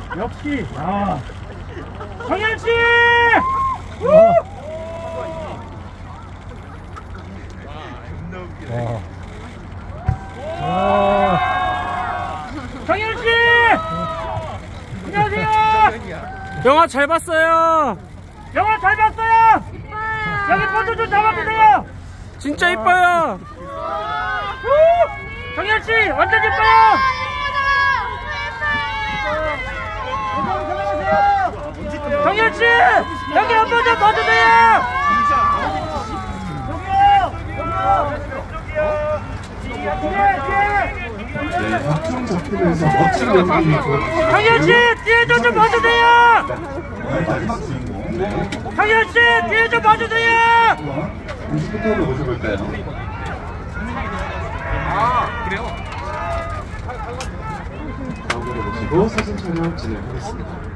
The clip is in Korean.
역시. 아. 정현 씨. 정현 씨. 안녕하세요. 영화 잘 봤어요. 영화 잘 봤어요. 여기 포즈 좀 잡아주세요. 진짜 이뻐요. 정현 씨 완전 이뻐요. 정현 씨 여기 한 번 좀 봐주세요. 네, 각종 작품에서 멋진 연기를 보여주시고 정현 씨 뒤에 좀 봐주세요. 마지막 주인공 정현 씨 뒤에 좀 봐주세요. 우주부터 모셔볼까요? 그래요? 가운데로 모시고 사진 촬영 진행하겠습니다.